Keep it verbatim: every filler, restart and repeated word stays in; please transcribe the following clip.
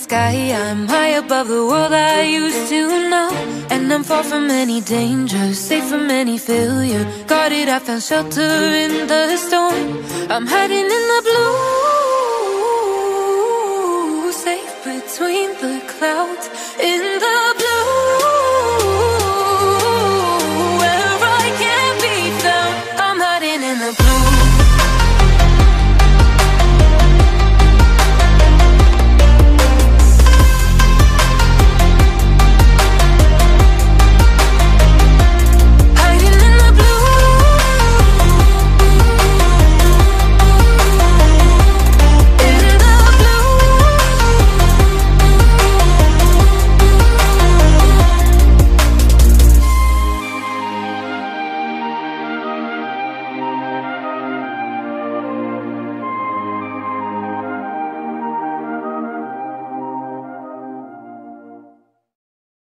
sky, I'm high above the world I used to know. And I'm far from any danger, safe from any failure. Guarded, I found shelter in the storm. I'm hiding in the blue, safe between the clouds. In the